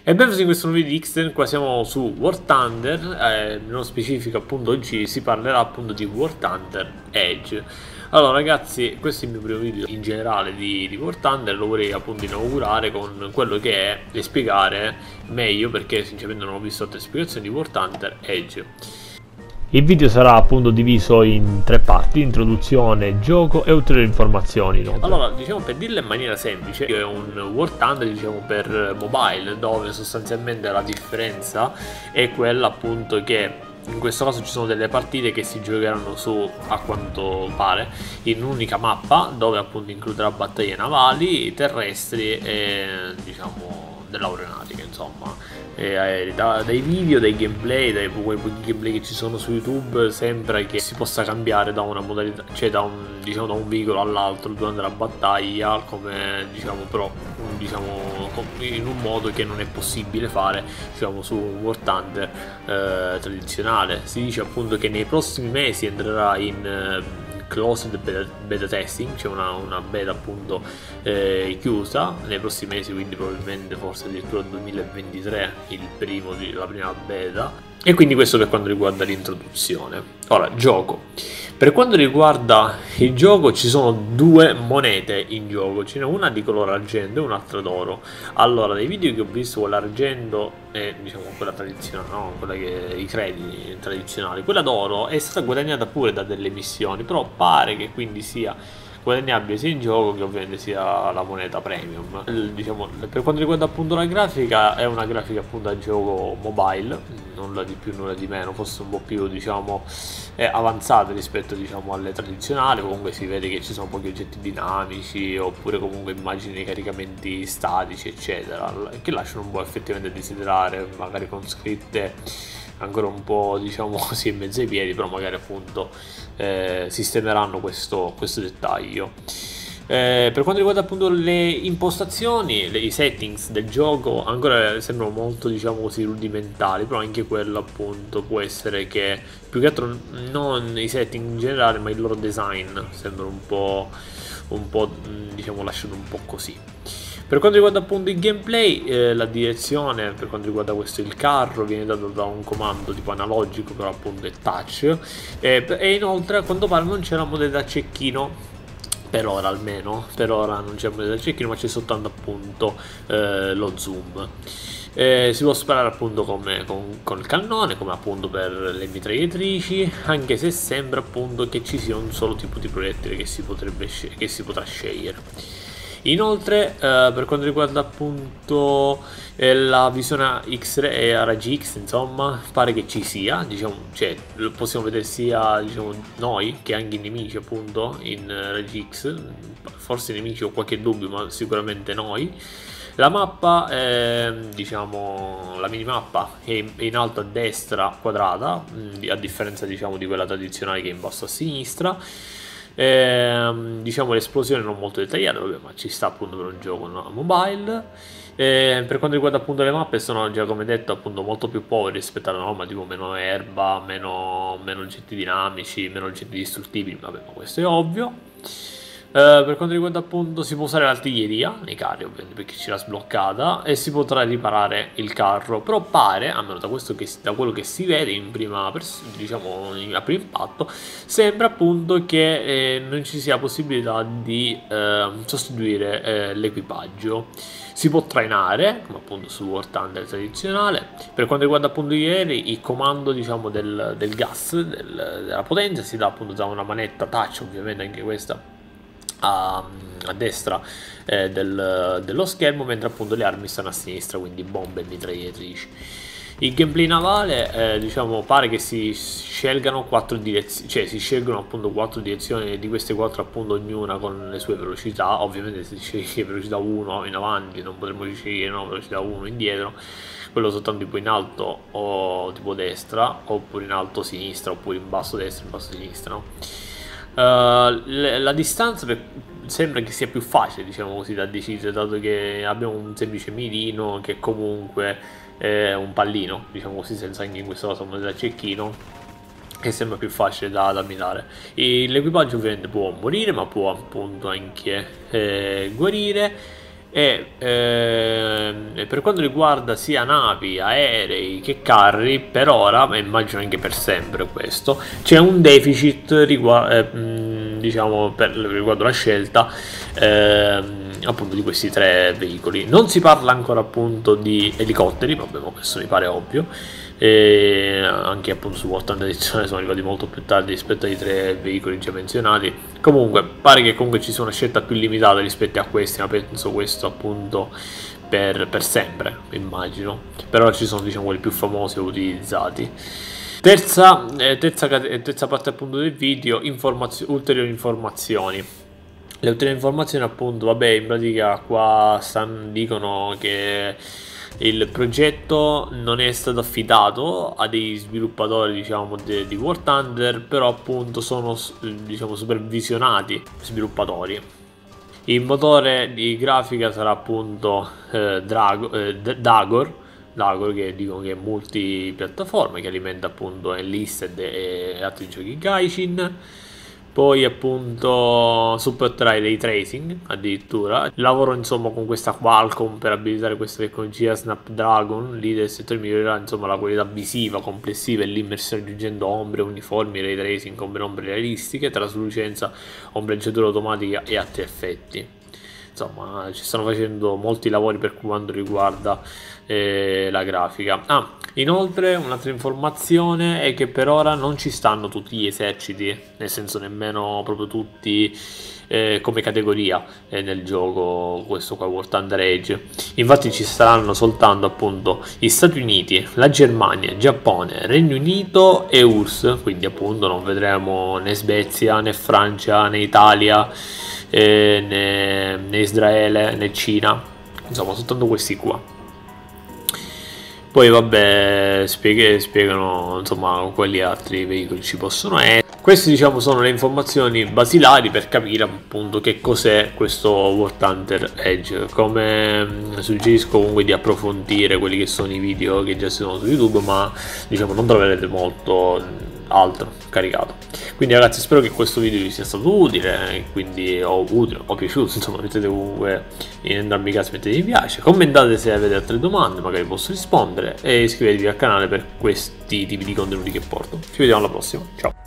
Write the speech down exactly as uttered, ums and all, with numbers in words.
E benvenuti in questo nuovo video di Xten. Qua siamo su War Thunder, eh, nello specifico appunto oggi si parlerà appunto di War Thunder Age. Allora ragazzi, questo è il mio primo video in generale di, di War Thunder, lo vorrei appunto inaugurare con quello che è e spiegare meglio, perché sinceramente non ho visto altre spiegazioni di War Thunder Age. Il video sarà appunto diviso in tre parti: introduzione, gioco e ulteriori informazioni. Inoltre. Allora, diciamo, per dirla in maniera semplice, è un War Thunder diciamo per mobile, dove sostanzialmente la differenza è quella appunto che in questo caso ci sono delle partite che si giocheranno su, a quanto pare, in un'unica mappa, dove appunto includerà battaglie navali, terrestri e diciamo dell'aeronautica, insomma. E, da, dai video, dai gameplay, dai quei gameplay che ci sono su YouTube, sembra che si possa cambiare da una modalità, cioè da un, diciamo, da un veicolo all'altro durante la battaglia, come diciamo, però diciamo in un modo che non è possibile fare diciamo su un War Thunder eh, tradizionale. Si dice appunto che nei prossimi mesi entrerà in eh, closed beta, beta testing, c'è una, una beta appunto eh, chiusa nei prossimi mesi, quindi probabilmente forse addirittura duemilaventitré il primo di, la prima beta. E quindi questo per quanto riguarda l'introduzione. Ora, gioco. Per quanto riguarda il gioco ci sono due monete in gioco, ce n'è una di colore argento e un'altra d'oro. Allora, nei video che ho visto, quella argento è diciamo quella tradizionale, no? Quella che i crediti tradizionali. Quella d'oro è stata guadagnata pure da delle missioni, però pare che quindi sia guadagnabile sia in gioco che ovviamente sia la moneta premium. Il, diciamo, per quanto riguarda appunto la grafica, è una grafica appunto a gioco mobile, nulla di più nulla di meno, forse un po' più diciamo eh, avanzata rispetto diciamo alle tradizionali. Comunque si vede che ci sono pochi oggetti dinamici, oppure comunque immagini di caricamenti statici eccetera, che lasciano un po' effettivamente a desiderare, magari con scritte ancora un po' diciamo così in mezzo ai piedi, però magari appunto eh, sistemeranno questo, questo dettaglio. Eh, per quanto riguarda appunto le impostazioni, le, i settings del gioco ancora sembrano molto diciamo così rudimentali, però anche quello appunto può essere che più che altro non i setting in generale ma il loro design sembra un po' un po' diciamo lasciato un po' così. Per quanto riguarda appunto il gameplay, eh, la direzione per quanto riguarda questo il carro viene dato da un comando tipo analogico, però appunto è touch, eh, e inoltre a quanto pare non c'è la modalità cecchino, per ora almeno, per ora non c'è la modalità cecchino, ma c'è soltanto appunto eh, lo zoom. Eh, si può sparare appunto come, con, con il cannone, come appunto per le mitragliatrici, anche se sembra appunto che ci sia un solo tipo di proiettile che si, potrebbe che si potrà scegliere. Inoltre eh, per quanto riguarda appunto eh, la visione X-ray e a raggi X, insomma pare che ci sia, diciamo, cioè lo possiamo vedere sia diciamo noi che anche i nemici appunto in eh, raggi X, forse i nemici ho qualche dubbio ma sicuramente noi. La mappa, eh, diciamo la minimappa è in alto a destra quadrata, a differenza diciamo di quella tradizionale che è in basso a sinistra. Eh, diciamo l'esplosione non molto dettagliata, vabbè, ma ci sta appunto per un gioco no, mobile. Eh, per quanto riguarda appunto le mappe, sono già come detto appunto molto più povere rispetto alla norma, tipo meno erba, meno, meno oggetti dinamici, meno oggetti distruttibili, vabbè, ma questo è ovvio. Uh, per quanto riguarda appunto si può usare l'artiglieria nei carri ovviamente perché ce l'ha sbloccata e si potrà riparare il carro, però pare, almeno da, questo che, da quello che si vede in prima diciamo a primo impatto, sembra appunto che eh, non ci sia possibilità di eh, sostituire eh, l'equipaggio. Si può trainare come appunto su War Thunder tradizionale. Per quanto riguarda appunto gli aerei, il comando diciamo del, del gas, del, della potenza si dà appunto da una manetta touch, ovviamente anche questa A, a destra eh, del, dello schermo, mentre appunto le armi stanno a sinistra, quindi bombe e mitragliatrici. Il gameplay navale eh, diciamo pare che si scelgano quattro direzioni, cioè si scelgono appunto quattro direzioni, di queste quattro appunto ognuna con le sue velocità. Ovviamente se si sceglie velocità uno in avanti non potremo scegliere no, velocità uno indietro, quello soltanto tipo in alto o tipo destra, oppure in alto sinistra, oppure in basso destra, in basso sinistra, no? Uh, la, la distanza per, sembra che sia più facile diciamo così da decidere, dato che abbiamo un semplice mirino che comunque è un pallino diciamo così, senza anche in questo caso da cecchino, che sembra più facile da, da mirare. L'equipaggio ovviamente può morire ma può appunto anche eh, guarire. E eh, per quanto riguarda sia navi, aerei che carri, per ora, e immagino anche per sempre questo, c'è un deficit riguardo, eh, diciamo, per riguardo la scelta eh, appunto di questi tre veicoli. Non si parla ancora appunto di elicotteri, vabbè, ma questo mi pare ovvio. E anche appunto su War Thunder edizione sono arrivati molto più tardi rispetto ai tre veicoli già menzionati. Comunque pare che comunque ci sia una scelta più limitata rispetto a questi, ma penso questo appunto per, per sempre, immagino. Però ci sono, diciamo, quelli più famosi e utilizzati. Terza, eh, terza, terza parte appunto del video, informazio- ulteriori informazioni. Le ulteriori informazioni appunto, vabbè, in pratica qua stanno, dicono che il progetto non è stato affidato a dei sviluppatori, diciamo, di, di War Thunder, però appunto sono, diciamo, supervisionati sviluppatori. Il motore di grafica sarà appunto eh, Drago, eh, Dagor, Dagor che dicono che è multipiattaforma, che alimenta appunto Enlisted e altri giochi Gaijin. Poi appunto supporterai ray tracing addirittura. Lavoro insomma con questa Qualcomm per abilitare questa tecnologia Snapdragon. Lì del settore migliorerà insomma la qualità visiva complessiva e l'immersione aggiungendo ombre uniformi, ray tracing, ombre ombre realistiche, traslucenza, ombreggiatura automatica e altri effetti. Insomma, ci stanno facendo molti lavori per quanto riguarda eh, la grafica. Ah, inoltre un'altra informazione è che per ora non ci stanno tutti gli eserciti, nel senso nemmeno proprio tutti eh, come categoria eh, nel gioco, questo qua War Thunder Age. Infatti ci saranno soltanto appunto gli Stati Uniti, la Germania, Giappone, Regno Unito e U R S S, quindi appunto non vedremo né Svezia né Francia né Italia eh, né, né Israele né Cina, insomma soltanto questi qua. Poi vabbè, spieghe, spiegano insomma quali altri veicoli ci possono essere. Queste diciamo sono le informazioni basilari per capire appunto che cos'è questo War Thunder Age. Come suggerisco comunque di approfondire quelli che sono i video che già sono su YouTube, ma diciamo non troverete molto altro caricato. Quindi ragazzi, spero che questo video vi sia stato utile, quindi o utile o piaciuto, insomma mettete comunque in entrambi i casi, mettete mi piace, commentate se avete altre domande, magari posso rispondere, e iscrivetevi al canale per questi tipi di contenuti che porto. Ci vediamo alla prossima, ciao.